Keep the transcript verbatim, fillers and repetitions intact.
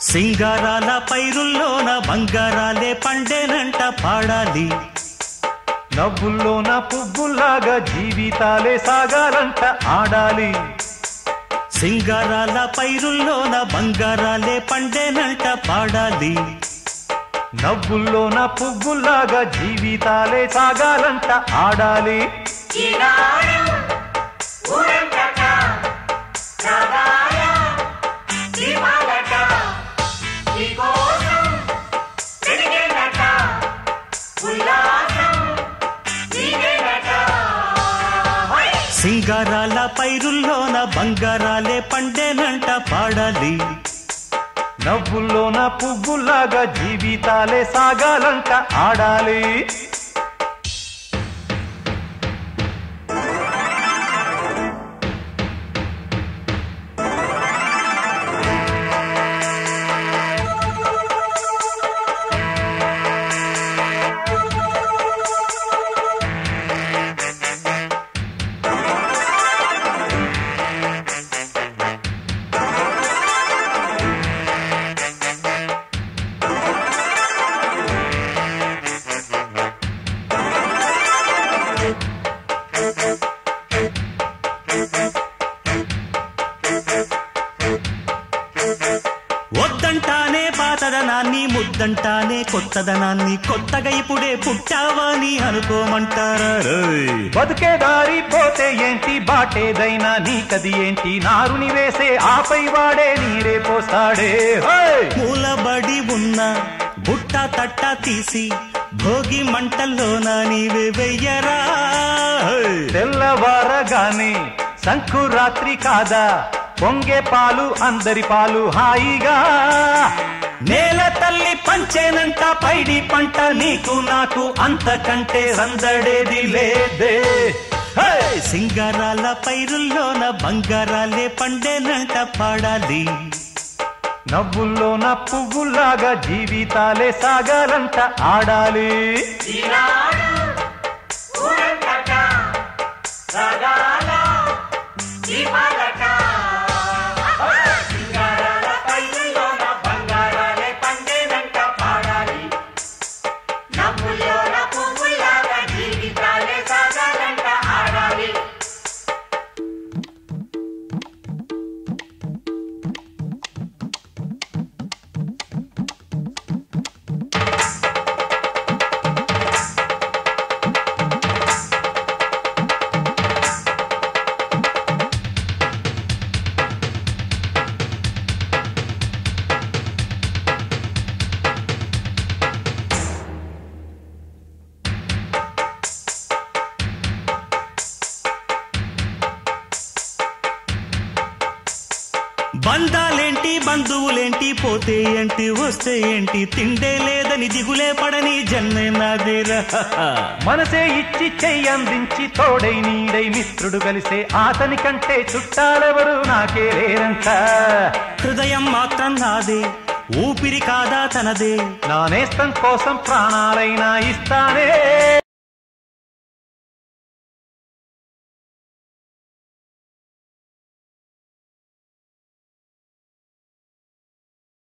సింగారాల పైరుల్లోన బంగారాలే పండేనంట పాడాలి. నవ్వుల్లోన పువ్వుల్లాగా జీవితాలే సాగాలంట ఆడాలి. సింగారాల పైరుల్లోన బంగారాలే పండేనంట పాడాలి. నవ్వుల్లోన పువ్వుల్లాగా జీవితాలే సాగాలంట ఆడాలి. సింగారాల పైరుల్లోన బంగారాలే పండేనంట పాడాలి. నవ్వుల్లోన పువ్వుల్లాగా జీవితాలే సాగాలంట ఆడాలి. వద్దంటానే పాతదనాన్ని, ముద్దంటానే కొత్తదనాన్ని, కొత్తగా ఇప్పుడే పుట్టావని అనుకోమంటారా? బతుకే దారి పోతే ఏంటి, బాటేదైనా నీకది ఏంటి, నారుని వేసే ఆపై వాడే నీరే పోస్తాడే. మూలబడి ఉన్న బుట్ట తట్ట తీసి భోగి మంటల్లోన నీవే వెయ్యరా. తెల్లవారగానే సంకురాత్రి కాదా, పొంగే పాలు అందరి పాలు హాయిగా. నేల తల్లి పంచేనంట పైడి పంట, నీకు నాకు అంతకంటే సందడేది లేదే. సింగారాల పైరుల్లోన బంగారాలే పండేనంట పాడాలి. నవ్వుల్లోన పువ్వుల్లాగా జీవితాలే సాగాలంట ఆడాలి. బంధాలేంటి బంధువులేంటి, పోతే ఏంటి వస్తే ఏంటి, తిండే లేదని దిగులే పడని జన్మే నాదేరా. మనసే ఇచ్చి చెయ్యందించి తోడై నీడై మిత్రుడు కలిసే అతని కంటే చుట్టాలెవరు నాకే లేరంట. హృదయం మాత్రం నాదే, ఊపిరి కాదా తనదే, నా నేస్తం కోసం ప్రాణాలైనా ఇస్తానే.